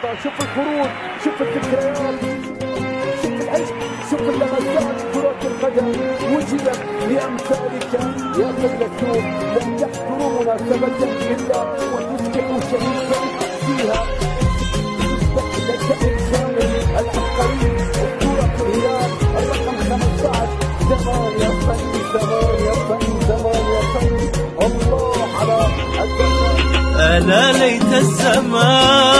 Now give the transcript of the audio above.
الرياضة، شوف الخروج، شوف الذكريات، شوف العشق، شوف اللمسات. كرة القدم وجدت لأمثالك يا فيلسوف، لن تحضروا مناسبة إلا وتصبحوا شريكا فيها. تصبح لك إنسان العبقري، أسطورة الهلال الرقم 15. زمان يا فن، زمان يا فن، زمان يا فن. الله على الزمان. ألا ليت الزمان